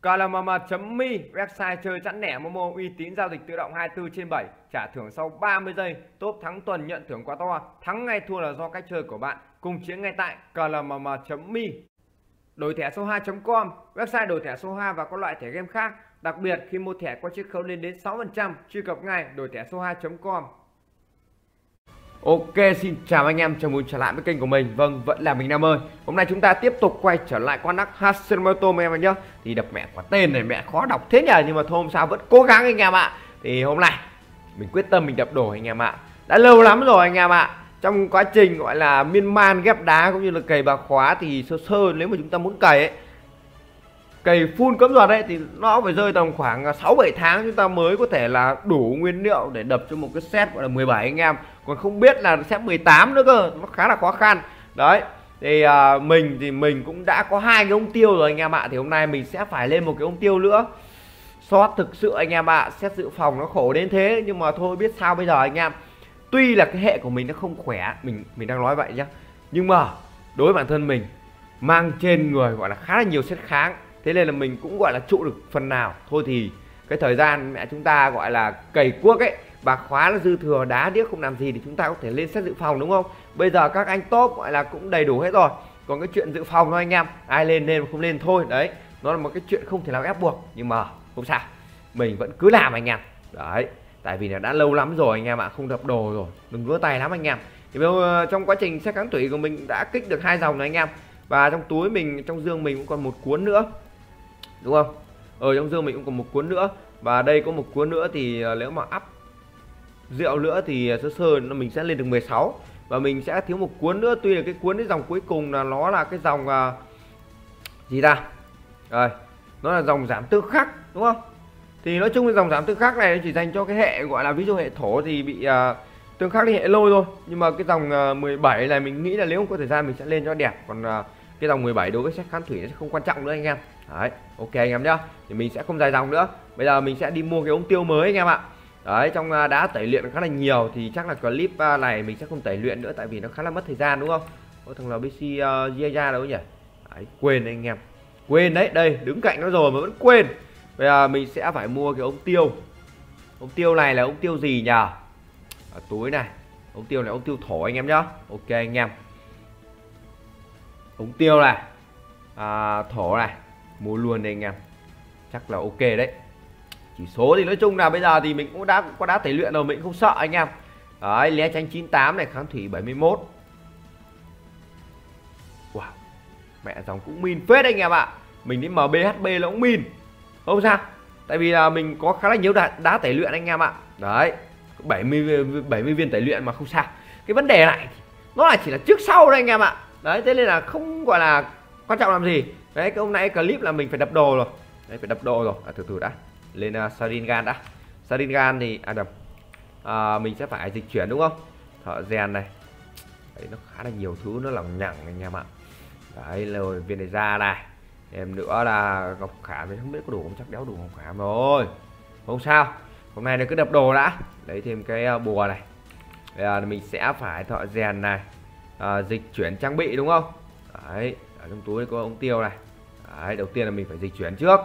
klmm.me, website chơi chẵn nẻ Momo uy tín, giao dịch tự động 24/7, trả thưởng sau 30 giây, top thắng tuần nhận thưởng quá to, thắng ngay thua là do cách chơi của bạn. Cùng chiến ngay tại klmm.me. Đổi thẻ số 2.com, website đổi thẻ số 2 và các loại thẻ game khác. Đặc biệt khi mua thẻ có chiết khấu lên đến 6%, truy cập ngay đổi thẻ số 2.com. Ok, xin chào anh em, chào mừng trở lại với kênh của mình. Vâng, vẫn là mình Nam ơi. Hôm nay chúng ta tiếp tục quay trở lại con nắc Hashimoto em nhá. Thì đập mẹ quả tên này mẹ khó đọc thế nhờ, nhưng mà thôi hôm sau vẫn cố gắng anh em ạ. Thì hôm nay mình quyết tâm mình đập đồ anh em ạ. Đã lâu lắm rồi anh em ạ. Trong quá trình gọi là miên man ghép đá cũng như là cày bạc khóa thì sơ sơ nếu mà chúng ta muốn cày ấy, cày full cấm giọt đấy thì nó phải rơi tầm khoảng 6-7 tháng chúng ta mới có thể là đủ nguyên liệu để đập cho một cái set gọi là 17 anh em. Còn không biết là set 18 nữa cơ, nó khá là khó khăn. Đấy. Thì mình cũng đã có 2 cái ống tiêu rồi anh em ạ. Thì hôm nay mình sẽ phải lên một cái ống tiêu nữa. Short thực sự anh em ạ, set dự phòng nó khổ đến thế nhưng mà thôi biết sao bây giờ anh em. Tuy là cái hệ của mình nó không khỏe, mình đang nói vậy nhá. Nhưng mà đối với bản thân mình mang trên người gọi là khá là nhiều set kháng. Thế nên là mình cũng gọi là trụ được phần nào. Thôi thì cái thời gian mẹ chúng ta gọi là cày cuốc ấy, bạc khóa nó dư thừa, đá điếc không làm gì thì chúng ta có thể lên set dự phòng đúng không? Bây giờ các anh top gọi là cũng đầy đủ hết rồi. Còn cái chuyện dự phòng thôi anh em, ai lên lên không lên thôi. Đấy, nó là một cái chuyện không thể nào ép buộc. Nhưng mà không sao, mình vẫn cứ làm anh em. Đấy, tại vì là đã lâu lắm rồi anh em ạ, không đập đồ rồi, đừng vỡ tay lắm anh em. Thì bây giờ trong quá trình set kháng thủy của mình đã kích được 2 dòng này anh em. Và trong túi mình, trong dương mình cũng còn một cuốn nữa, đúng không? Ở trong dương mình cũng còn một cuốn nữa. Và đây có một cuốn nữa thì nếu mà up rượu nữa thì sơ sơ mình sẽ lên được 16. Và mình sẽ thiếu một cuốn nữa. Tuy là cái cuốn cái dòng cuối cùng là nó là cái dòng gì ta? Rồi, nó là dòng giảm tương khắc đúng không? Thì nói chung là dòng giảm tương khắc này chỉ dành cho cái hệ gọi là ví dụ hệ thổ thì bị tương khắc đi hệ lôi thôi. Nhưng mà cái dòng 17 này mình nghĩ là nếu không có thời gian mình sẽ lên cho đẹp. Còn cái dòng 17 đối với set kháng thủy nó sẽ không quan trọng nữa anh em. Đấy, ok anh em nhá. Thì mình sẽ không dài dòng nữa. Bây giờ mình sẽ đi mua cái ống tiêu mới anh em ạ. Đấy, trong đá tẩy luyện khá là nhiều thì chắc là clip này mình sẽ không tẩy luyện nữa tại vì nó khá là mất thời gian đúng không? Có thằng LBC Gia đâu nhỉ? Đấy, quên anh em. Quên đấy, đây đứng cạnh nó rồi mà vẫn quên. Bây giờ mình sẽ phải mua cái ống tiêu. Ống tiêu này là ống tiêu gì nhỉ? Ở túi này. Ống tiêu này ống tiêu thổ anh em nhá. Ok anh em. Ống tiêu này thổ này, mua luôn đây anh em. Chắc là ok đấy. Chỉ số thì nói chung là bây giờ thì mình cũng đã có đá tẩy luyện rồi, mình không sợ anh em. Đấy, lé tránh 98 này, kháng thủy 71. Wow, mẹ dòng cũng min phết anh em ạ. Mình đến MBHB nó cũng min. Không sao, tại vì là mình có khá là nhiều đá tẩy luyện anh em ạ. Đấy, 70 viên tẩy luyện mà không sao. Cái vấn đề này nó là chỉ là trước sau đây anh em ạ. Đấy, thế nên là không gọi là quan trọng làm gì. Đấy, cái hôm nay clip là mình phải đập đồ rồi. Đấy, phải đập đồ rồi. Từ đã. Lên Sharingan đã. Sharingan thì mình sẽ phải dịch chuyển đúng không? Thợ rèn này. Đấy, nó khá là nhiều thứ nó lằng nhằng anh em ạ. Đấy, rồi viên này ra này. Em nữa là ngọc khảm thì không biết có đủ không, chắc đéo đủ ngọc khảm rồi. Không sao. Hôm nay nó cứ đập đồ đã. Lấy thêm cái bùa này. Bây giờ mình sẽ phải thợ rèn này. Dịch chuyển trang bị đúng không? Đấy, ở trong túi có ống tiêu này. Đấy, đầu tiên là mình phải dịch chuyển trước.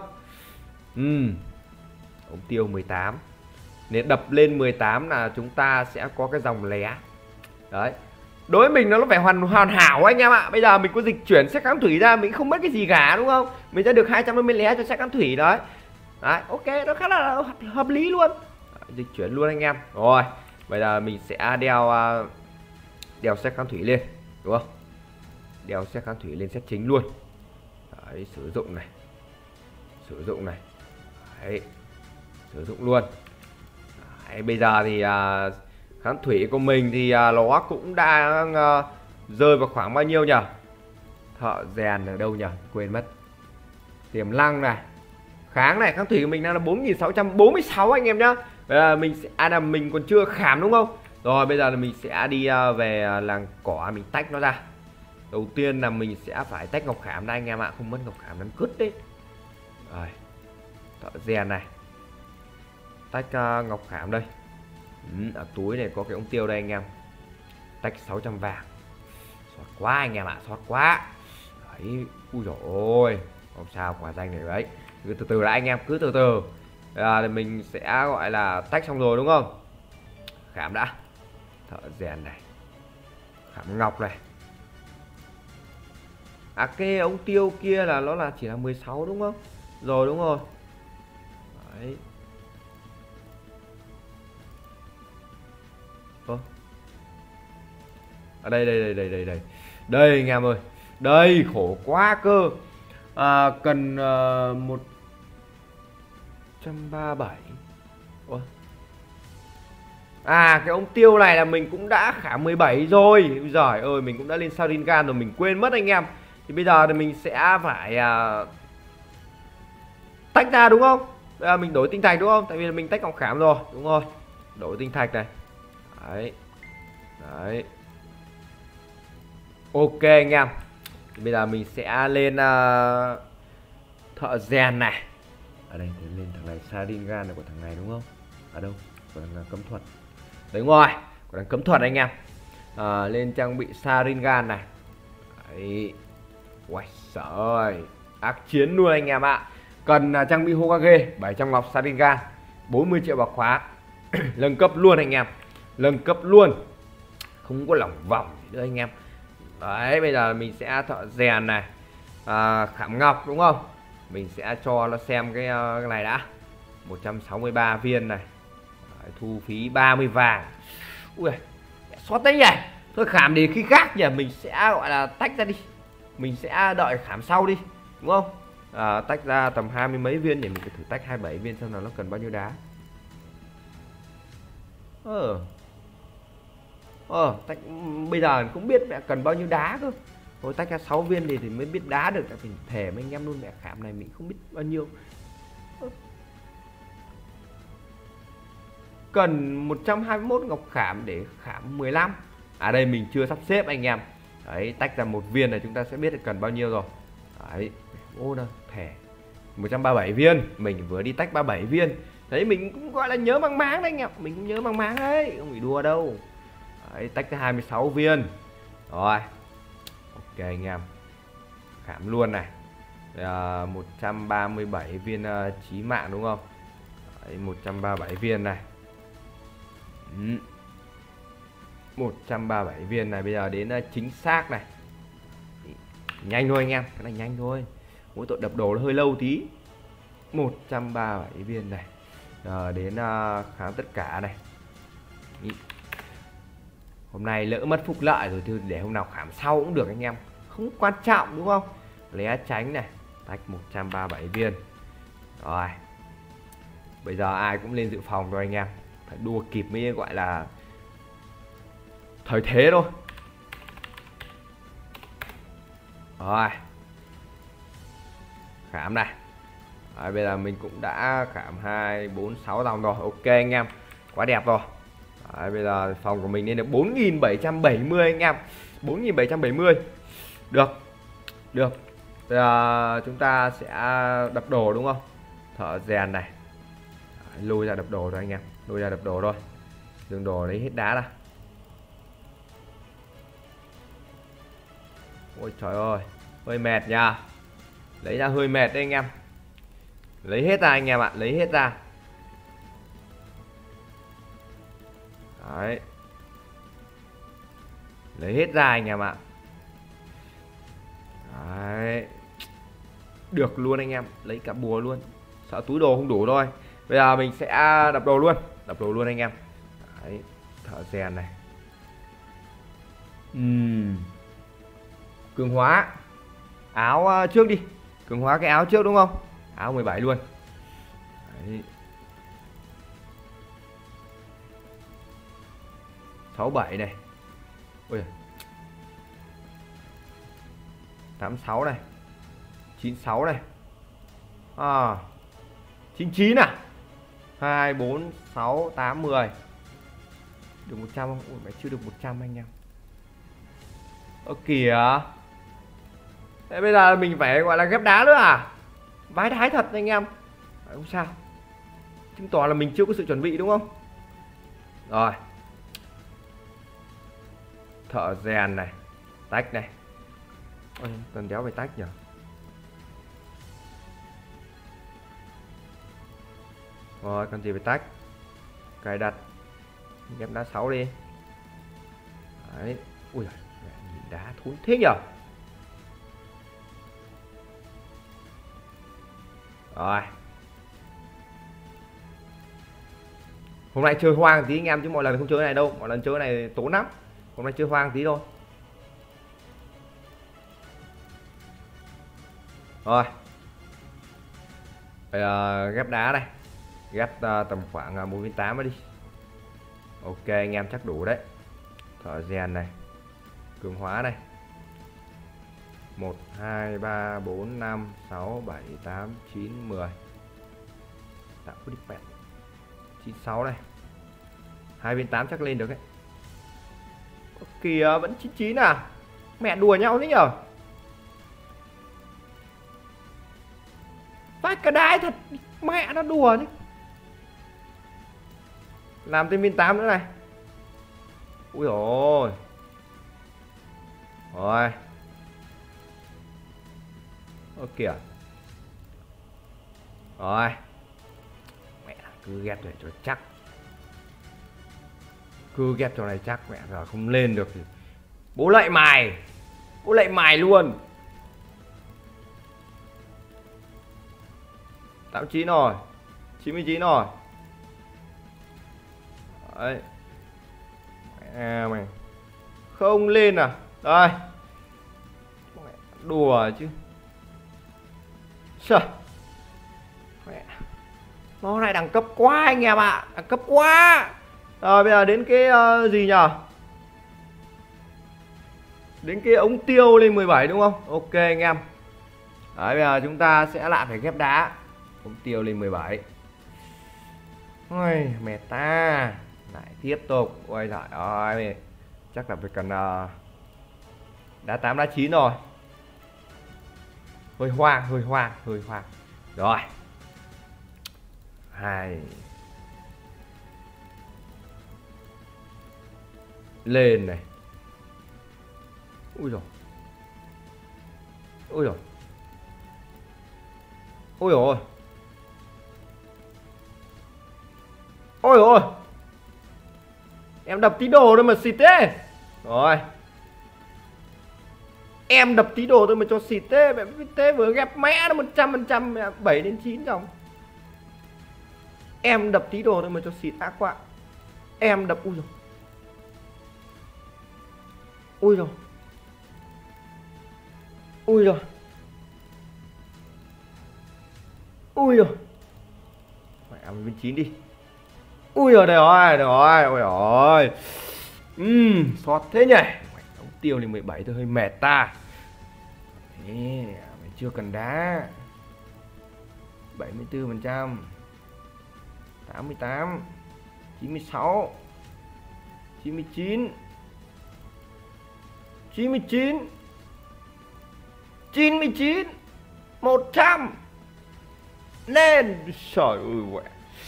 Ống tiêu 18. Nếu đập lên 18 là chúng ta sẽ có cái dòng lé. Đấy. Đối với mình nó phải hoàn hảo anh em ạ. Bây giờ mình có dịch chuyển set kháng thủy ra, mình không mất cái gì cả đúng không? Mình sẽ được 250 lé cho set kháng thủy đấy. Đấy, ok, nó khá là hợp lý luôn. Đấy, dịch chuyển luôn anh em. Rồi, bây giờ mình sẽ đeo set kháng thủy lên, đúng không? Đeo set kháng thủy lên set chính luôn. Đấy, sử dụng này. Sử dụng này. Đấy, sử dụng luôn. Đấy, bây giờ thì kháng thủy của mình thì nó cũng đang rơi vào khoảng bao nhiêu nhỉ? Thợ rèn ở đâu nhỉ? Quên mất. Tiềm năng này. Kháng này, kháng thủy của mình đang là 4646 anh em nhá. Mình sẽ mình còn chưa khảm đúng không? Rồi bây giờ là mình sẽ đi về làng cỏ mình tách nó ra. Đầu tiên là mình sẽ phải tách ngọc khảm đây anh em ạ, không mất ngọc khảm nó cứt đấy. Rồi. Thợ rèn này. Tách ngọc khảm đây. Ở túi này có cái ống tiêu đây anh em. Tách 600 vàng. Xót quá anh em ạ, xót quá. Đấy, ui dồi ôi. Không sao, quả danh này đấy. Cứ từ từ đã anh em, cứ từ từ. Thì mình sẽ gọi là tách xong rồi đúng không? Khảm đã. Thợ rèn này. Khảm ngọc này. À cái ống tiêu kia là nó là chỉ là 16 đúng không? Rồi đúng rồi. Đấy. Ở đây đây anh em ơi, đây khổ quá cơ. Cần 137. Ủa? Cái ống tiêu này là mình cũng đã khả 17 rồi. Giời ơi, mình cũng đã lên Sharingan rồi, mình quên mất anh em. Thì bây giờ thì mình sẽ phải tách ra đúng không? Bây giờ mình đổi tinh thạch đúng không? Tại vì mình tách ngọc khảm rồi, đúng rồi. Đổi tinh thạch này. Đấy. Đấy. Ok anh em. Thì bây giờ mình sẽ lên thợ rèn này. Ở đây thì lên thằng này, Sharingan là của thằng này đúng không? Ở đâu? Của thằng cấm thuật. Đúng rồi, của thằng cấm thuật anh em. Lên trang bị Sharingan này. Đấy. Ui trời ơi, ác chiến luôn anh em ạ. Cần trang bị Hokage 700 ngọc Sharingan, 40 triệu bạc khóa. Nâng cấp luôn anh em. Nâng cấp luôn. Không có lỏng vòng nữa anh em. Đấy, bây giờ mình sẽ thợ rèn này, khảm ngọc đúng không? Mình sẽ cho nó xem cái này đã. 163 viên này. Đấy, thu phí 30 vàng. Ui, xót đấy nhỉ. Thôi khảm để khi khác nhỉ, mình sẽ gọi là tách ra đi. Mình sẽ đợi khảm sau đi, đúng không? Tách ra tầm 20 mấy viên để mình thử tách 27 viên xem là nó cần bao nhiêu đá. Tách, bây giờ cũng biết mẹ cần bao nhiêu đá cơ. Thôi tách ra 6 viên thì mới biết đá được. Tại mình thề với anh em luôn, mẹ khảm này mình không biết bao nhiêu. Cần 121 ngọc khảm để khảm 15. Đây mình chưa sắp xếp anh em. Đấy, tách ra một viên này chúng ta sẽ biết được cần bao nhiêu rồi. Đấy, ô đâu, thẻ 137 viên. Mình vừa đi tách 37 viên. Đấy, mình cũng gọi là nhớ mang máng đấy anh em. Mình cũng nhớ mang máng đấy, không bị đùa đâu. Đấy, tách ra 26 viên. Rồi. Ok anh em. Khảm luôn này. 137 viên chí mạng đúng không? Đấy, 137 viên này. 137 viên này. Bây giờ đến chính xác này. Nhanh thôi anh em, cái này nhanh thôi. Mỗi tội đập đồ nó hơi lâu tí. 137 viên này. Đến khám tất cả này. Hôm nay lỡ mất phúc lợi rồi thì để hôm nào khám sau cũng được anh em. Không quan trọng đúng không? Lé tránh này. Tách 137 viên. Rồi. Bây giờ ai cũng lên dự phòng rồi anh em. Phải đua kịp mới gọi là thời thế thôi. Rồi. Khám này. Đấy, bây giờ mình cũng đã khám 2, 4, 6 dòng rồi. Ok anh em. Quá đẹp rồi. Đấy, bây giờ phòng của mình lên được 4.770 anh em. 4.770. Được. Được. Bây giờ chúng ta sẽ đập đồ đúng không? Thợ rèn này. Đấy, lôi ra đập đồ rồi anh em. Lôi ra đập đồ thôi. Dừng đồ lấy hết đá ra. Ôi trời ơi, hơi mệt nha. Lấy ra hơi mệt đấy anh em. Lấy hết ra anh em ạ, lấy hết ra. Đấy. Lấy hết ra anh em ạ. Đấy. Được luôn anh em, lấy cả bùa luôn. Sợ túi đồ không đủ thôi. Bây giờ mình sẽ đập đồ luôn. Đập đồ luôn anh em. Đấy. Thợ rèn này. Cường hóa áo trước đi. Cường hóa cái áo trước đúng không? Áo 17 luôn. Đấy. 67 này. Ui. 86 này. 96 này. 99 à. 2 4 6 8 10. Được 100 không? Ui mày chưa được 100 anh em. Kìa. Thế bây giờ mình phải gọi là ghép đá nữa à? Vái đái thật anh em. Không sao. Chứng tỏ là mình chưa có sự chuẩn bị đúng không? Rồi. Thợ rèn này. Tách này. Ôi, cần đéo phải tách nhỉ. Rồi còn gì phải tách. Cài đặt. Ghép đá 6 đi. Đấy. Ui giời, nhìn đá thốn thế nhở. Rồi. Hôm nay chơi hoang tí anh em chứ mọi lần không chơi cái này đâu. Mọi lần chơi cái này tốn lắm. Hôm nay chơi hoang tí thôi. Rồi. Bây giờ ghép đá này. Ghép tầm khoảng 4,8 đi. Ok anh em chắc đủ đấy. Thợ rèn này. Cường hóa này. 1, 2, 3, 4, 5, 6, 7, 8, 9, 10. Tạo quyết định 96 này. 2,8 chắc lên được đấy. Kìa vẫn 99 à. Mẹ đùa nhau thế nhở. Vãi cả đái thật. Mẹ nó đùa chứ. Làm thêm viên 8 nữa này. Ui dồi. Rồi. Ơ kìa. Rồi. Mẹ cứ ghép để cho chắc. Cứ ghép cho này chắc. Mẹ giờ không lên được thì bố lại mày. Bố lại mày luôn. 89 rồi. 99 rồi. Đấy. À, mày không lên à. Đây. Đùa chứ. Trời. Mẹ. Nó này đẳng cấp quá anh em ạ. Đẳng cấp quá. Rồi bây giờ đến cái gì nhờ. Đến cái ống tiêu lên 17 đúng không. Ok anh em. Đấy bây giờ chúng ta sẽ lại phải ghép đá. Ống tiêu lên 17. Ôi mẹ ta. Lại tiếp tục. Ôi giời ơi. Chắc là phải cần đá 8 đá 9 rồi. Hơi hoang. Rồi. 2. Lên này. Ui dồi. Ui dồi. Ôi dồi. Ôi ôi. Em đập tí đồ thôi mà xịt thế. Rồi. Em đập tí đồ thôi mà cho xịt thế. Mẹ thế vừa ghép mẽ nó 100%. 7 đến 9 dòng. Em đập tí đồ thôi mà cho xịt ác quá. Em đập. Ui dồi. Ui dồi. Ui dồi. Ui dồi. Mẹ bên 9 đi. Ui rồi, đây rồi, ôi rồi. Sót thế nhỉ. Ống tiêu lên 17 tôi hơi mệt ta. Mày chưa cần đá. 74%. 88. 96. 99. 99. 99. 100. Lên. Trời ơi quẹ.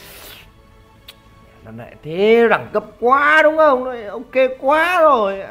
Lần này thế đẳng cấp quá đúng không? Ok quá rồi.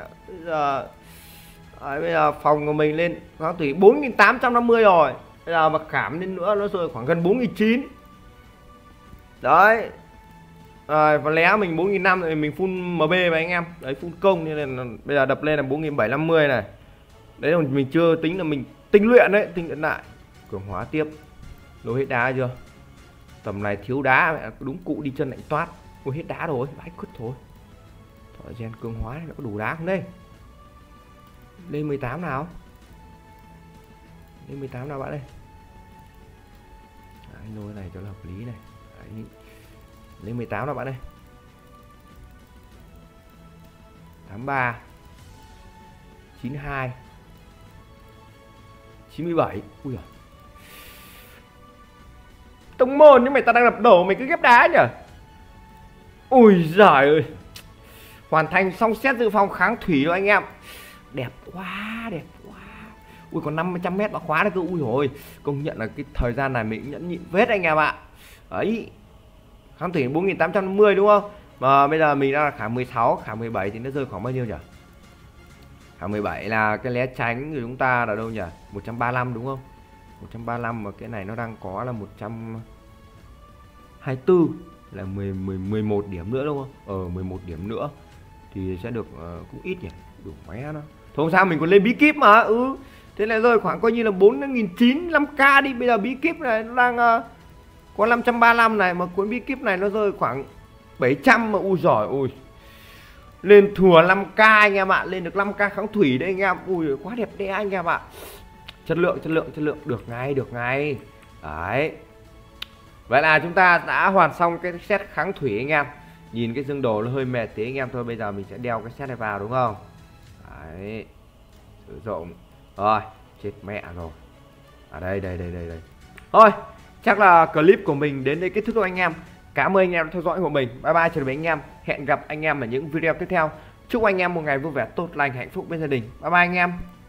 Bây giờ phòng của mình lên kháng thủy 4850 rồi. Bây giờ mà khảm lên nữa nó rồi khoảng gần 4900. Đấy. Và lé mình 4500 thì mình full MB mà anh em. Đấy full công nên là bây giờ đập lên là 4750 này. Đấy là mình chưa tính là mình tinh luyện đấy, tinh luyện lại. Cường hóa tiếp. Lô hết đá chưa? Tầm này thiếu đá mẹ, đúng cụ đi chân lạnh toát. Ôi hết đá rồi, vãi cứt thôi. Thợ rèn cường hóa này nó có đủ đá không đây? Lên 18 nào. Lên 18 nào bạn ơi. Đấy, lôi này cho là hợp lý này. Đấy. Lên 18 nào bạn ơi. 83 92 97. Ui giời. Tông môn nhưng mày ta đang đập đổ mày cứ ghép đá nhỉ. Ui giời ơi. Hoàn thành xong set dự phòng kháng thủy rồi anh em. Đẹp quá, đẹp quá. Ui còn 500m đã khóa được cơ. Ui rồi. Công nhận là cái thời gian này mình nhẫn nhịn vết anh em ạ. Đấy. Kháng thủy 4850 đúng không? Mà bây giờ mình đang là khả 16, khả 17 thì nó rơi khoảng bao nhiêu nhỉ? Khả 17 là cái lé tránh của chúng ta là đâu nhỉ? 135 đúng không? 135 mà cái này nó đang có là 100. 24 là 11 điểm nữa đúng không? 11 điểm nữa thì sẽ được cũng ít nhỉ, đủ mé nó. Thôi không sao, mình còn lên bí kíp mà. Thế là rơi khoảng coi như là 4.900 5k đi. Bây giờ bí kíp này nó đang có 535 này, mà cuốn bí kíp này nó rơi khoảng 700 mà ui giỏi ui. Lên thừa 5k anh em ạ, lên được 5k kháng thủy đây anh em. Ui quá đẹp đẽ anh em ạ. Chất lượng được ngay. Đấy. Vậy là chúng ta đã hoàn xong cái set kháng thủy anh em. Nhìn cái dương đồ nó hơi mệt tí anh em, thôi bây giờ mình sẽ đeo cái set này vào đúng không? Đấy. Sử dụng. Rồi, chết mẹ rồi. Đây. Thôi, chắc là clip của mình đến đây kết thúc rồi anh em. Cảm ơn anh em đã theo dõi của mình. Bye bye, chào tạm biệt anh em. Hẹn gặp anh em ở những video tiếp theo. Chúc anh em một ngày vui vẻ, tốt lành, hạnh phúc bên gia đình. Bye bye anh em.